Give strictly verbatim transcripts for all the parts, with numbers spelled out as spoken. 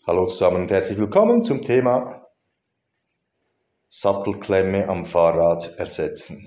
Hallo zusammen und herzlich willkommen zum Thema Sattelklemme am Fahrrad ersetzen.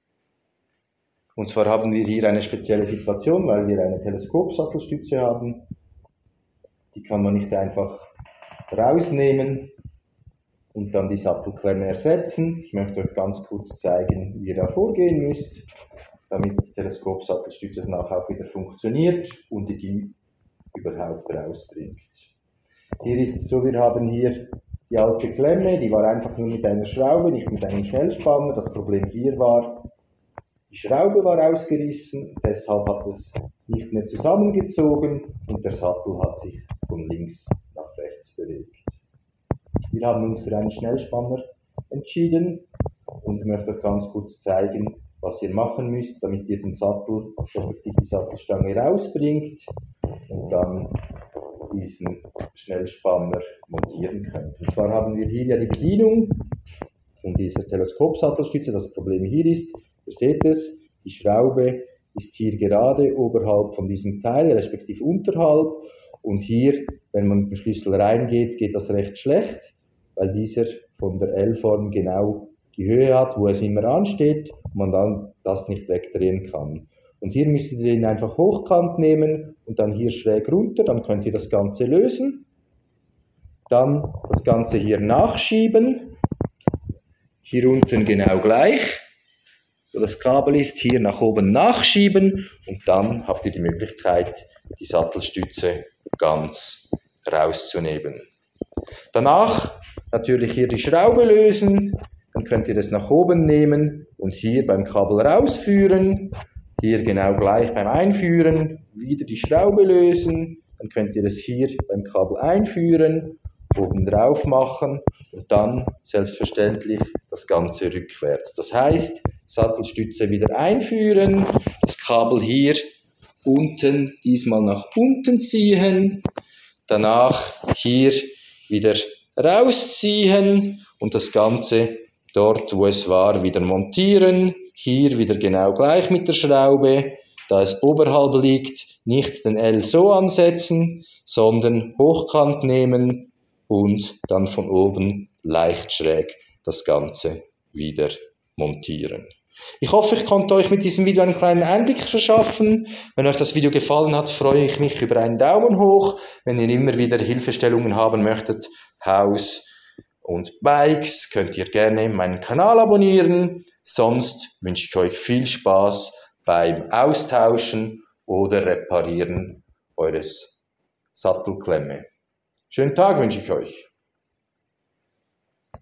Und zwar haben wir hier eine spezielle Situation, weil wir eine Teleskopsattelstütze haben. Die kann man nicht einfach rausnehmen und dann die Sattelklemme ersetzen. Ich möchte euch ganz kurz zeigen, wie ihr da vorgehen müsst, damit die Teleskopsattelstütze dann auch wieder funktioniert und ihr die überhaupt rausbringt. Hier ist es so, wir haben hier die alte Klemme, die war einfach nur mit einer Schraube, nicht mit einem Schnellspanner. Das Problem hier war, die Schraube war ausgerissen, deshalb hat es nicht mehr zusammengezogen und der Sattel hat sich von links nach rechts bewegt. Wir haben uns für einen Schnellspanner entschieden und ich möchte euch ganz kurz zeigen, was ihr machen müsst, damit ihr den Sattel, respektive die Sattelstange rausbringt und dann diesen Schnellspanner montieren könnt. Und zwar haben wir hier ja die Bedienung von dieser Teleskopsattelstütze. Das Problem hier ist, ihr seht es, die Schraube ist hier gerade oberhalb von diesem Teil, respektive unterhalb. Und hier, wenn man mit dem Schlüssel reingeht, geht das recht schlecht, weil dieser von der L-Form genau die Höhe hat, wo es immer ansteht und man dann das nicht wegdrehen kann. Und hier müsst ihr ihn einfach hochkant nehmen und dann hier schräg runter, dann könnt ihr das Ganze lösen. Dann das Ganze hier nachschieben. Hier unten genau gleich, wo das Kabel ist, hier nach oben nachschieben und dann habt ihr die Möglichkeit, die Sattelstütze ganz rauszunehmen. Danach natürlich hier die Schraube lösen, dann könnt ihr das nach oben nehmen und hier beim Kabel rausführen. Hier genau gleich beim Einführen, wieder die Schraube lösen, dann könnt ihr das hier beim Kabel einführen, oben drauf machen und dann selbstverständlich das Ganze rückwärts. Das heißt, Sattelstütze wieder einführen, das Kabel hier unten diesmal nach unten ziehen, danach hier wieder rausziehen und das Ganze dort, wo es war, wieder montieren. Hier wieder genau gleich mit der Schraube, da es oberhalb liegt, nicht den L so ansetzen, sondern hochkant nehmen und dann von oben leicht schräg das Ganze wieder montieren. Ich hoffe, ich konnte euch mit diesem Video einen kleinen Einblick verschaffen. Wenn euch das Video gefallen hat, freue ich mich über einen Daumen hoch. Wenn ihr immer wieder Hilfestellungen haben möchtet, Haus und Bikes, könnt ihr gerne meinen Kanal abonnieren. Sonst wünsche ich euch viel Spaß beim Austauschen oder Reparieren eures Sattelklemme. Schönen Tag wünsche ich euch.